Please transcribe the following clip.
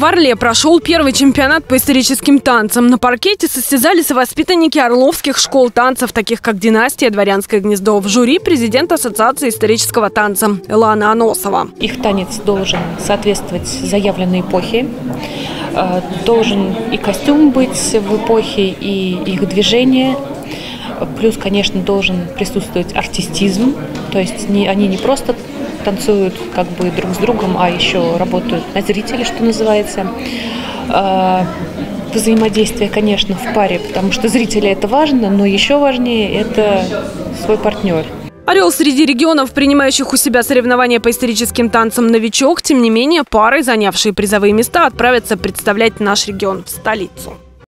В Орле прошел первый чемпионат по историческим танцам. На паркете состязались воспитанники орловских школ танцев, таких как «Династия», «Дворянское гнездо». В жюри президент Ассоциации исторического танца Илана Аносова. Их танец должен соответствовать заявленной эпохе. Должен и костюм быть в эпохе, и их движение. Плюс, конечно, должен присутствовать артистизм. То есть они не просто танцуют как бы друг с другом, а еще работают на зрителей, что называется. Взаимодействие, конечно, в паре, потому что зрители это важно, но еще важнее это свой партнер. Орел среди регионов, принимающих у себя соревнования по историческим танцам, новичок. Тем не менее, пары, занявшие призовые места, отправятся представлять наш регион в столицу.